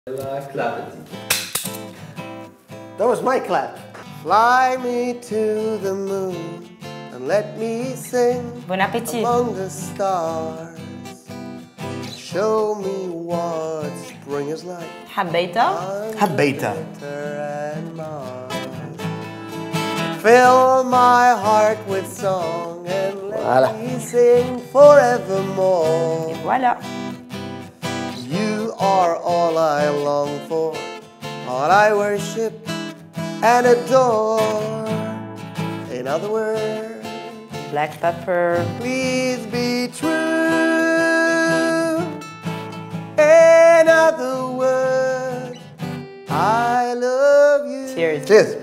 That was my clap. Fly me to the moon and let me sing Bon appétit. among the stars. Show me what spring is like. حبيتها؟ حبيتها. And Mars. Fill my heart with song and let me sing forevermore. Voilà. You are all I long for, all I worship and adore. In other words, Black pepper. please be true. In other words, I love you. Cheers. Cheers.